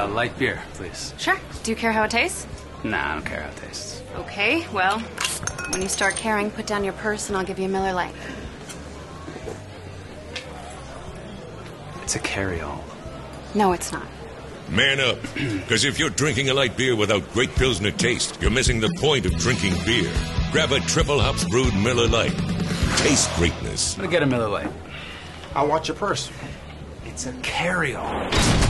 Light beer, please. Sure. Do you care how it tastes? Nah, I don't care how it tastes. Okay, well, when you start caring, put down your purse and I'll give you a Miller Lite. It's a carry-all. No, it's not. Man up, because if you're drinking a light beer without great Pilsner taste, you're missing the point of drinking beer. Grab a triple hops brewed Miller Lite. Taste greatness. I'm gonna get a Miller Lite. I'll watch your purse. It's a carry-all.